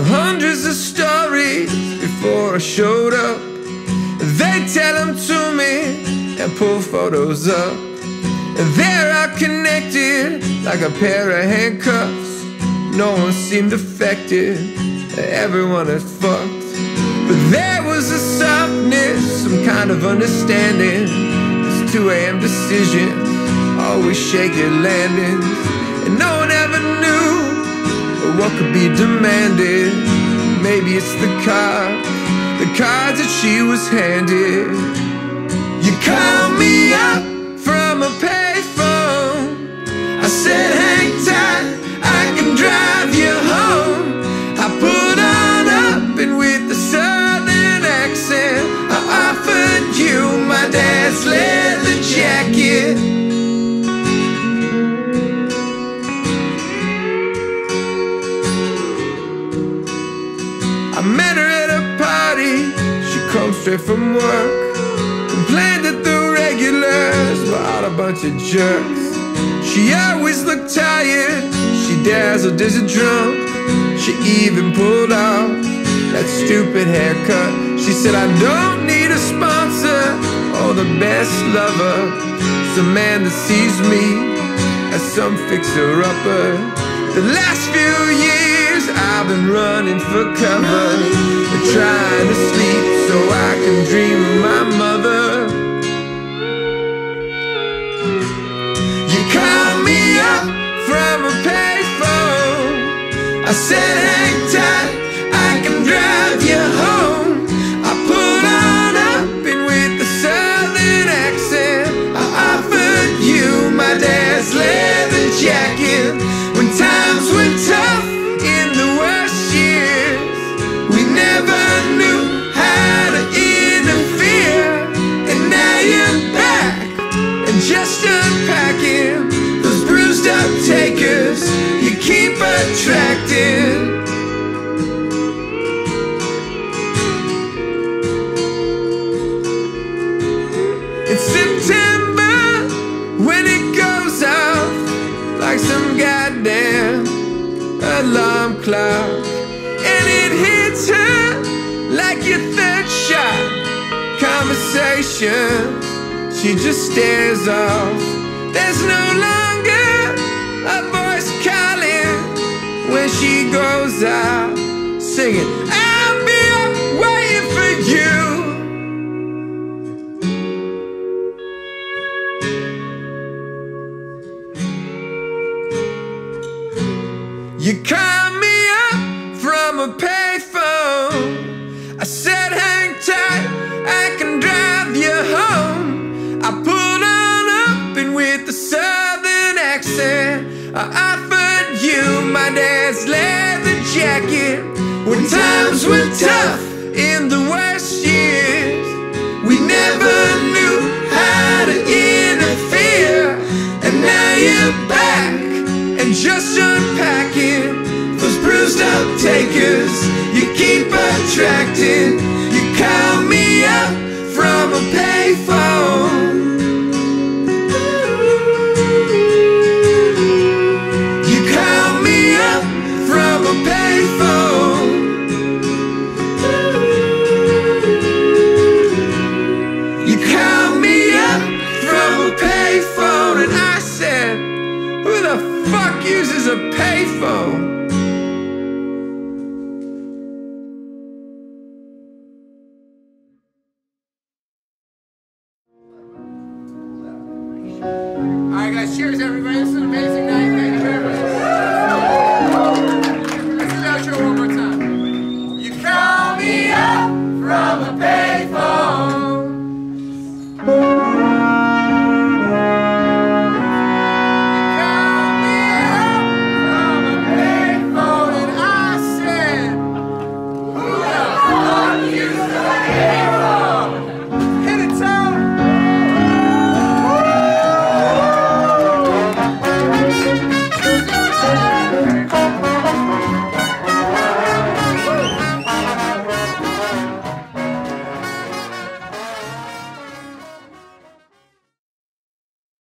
hundreds of stories before I showed up. They tell them to me and pull photos up. They're all connected like a pair of handcuffs. No one seemed affected, everyone is fucked. But there was a softness, some kind of understanding. This 2 a.m. decisions, always shaky landings. And no one ever knew what could be demanded. Maybe it's the cards that she was handed. You called me up from a payphone. I said, hang tight, I can drive you home. I pulled on up and with the southern accent I offered you my dad's leather jacket. I met her at a party, she come straight from work. Complained that the regulars were all a bunch of jerks. She always looked tired, she dazzled as a drunk. She even pulled off that stupid haircut. She said, I don't need a sponsor or the best lover, some man that sees me as some fixer-upper. The last few years I've been running for cover, trying to sleep so I can dream of my mother. You called me up from a payphone. I said, hang tight, I can drive you home. I pulled on up and with the southern accent I offered you my dad's leather jacket. When times were tough in the worst years, we never knew how to interfere. And now you're back and just unpacking those bruised up takers you keep attracting. It's September when it goes off like some goddamn alarm clock, and it hits her like your third shot. Conversation, she just stares off. There's no longer a voice calling when she goes out singing, I'll be up waiting for you. You called me up from a payphone. I said, hang tight, I can drive you home. I pulled on up and with the southern accent I offered you my dad's leather jacket. When times were tough in the worst years, we never knew how to interfere. And now you're back and just unpacking those bruised up takers you keep attracting. You call me up from a payphone. You call me up from a payphone. You call me up from a payphone. And I said, who the fuck uses a payphone? Alright guys, cheers everybody, this is an amazing night.